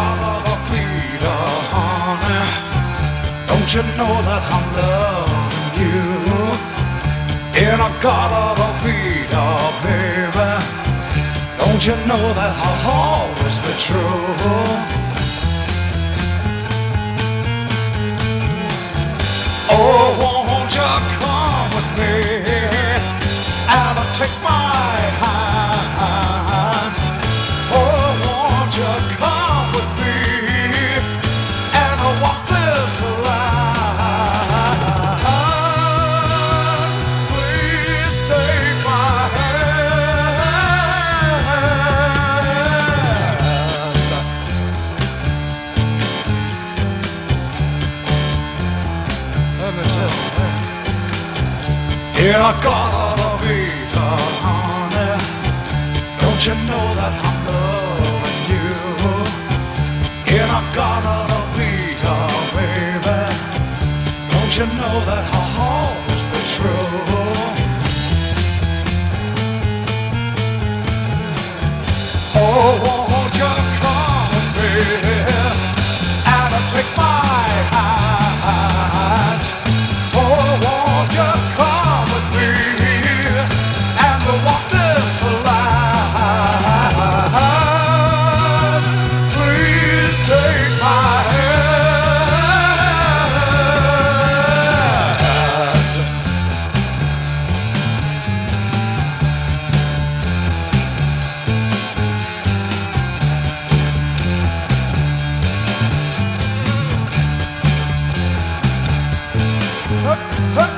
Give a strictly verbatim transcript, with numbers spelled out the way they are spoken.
got a Peter, honey, don't you know that I'm loving you? In a got a Peter, baby, don't you know that I'll always be true? Oh, won't you come with me and take my hand? Oh, won't you come with me and walk this line? Please take my hand. Let me tell you that. In a got a Vita, honey, don't you know that I'm loving you? In a got a Vita, baby, don't you know that I'll always be true? Oh, won't you come with me and take my hand? Oh, won't you come with me and walk this line? Please take my hand. Hup, hup.